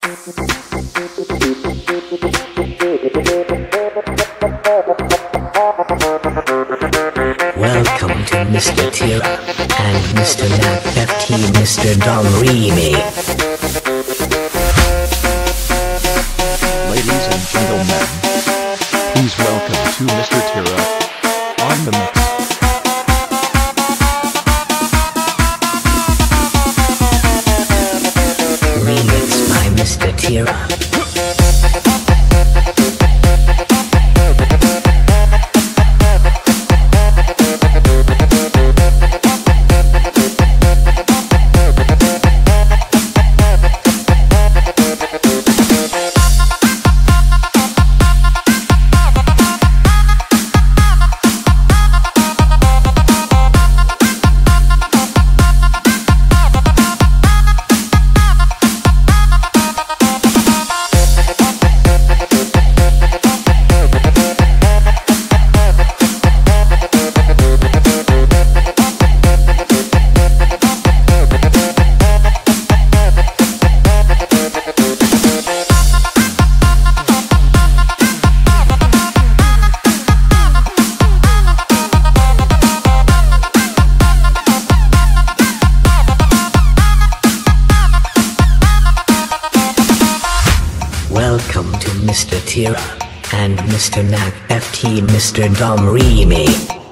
Welcome to Mr. Tira and Mr. Nat FT Mr. Dom Remy. Ladies and gentlemen, please welcome to Mr. Tira on the mix. Remix by Mr. Tira. Welcome to Mr. Tira and Mr. Nat FT Mr. Dom Remy.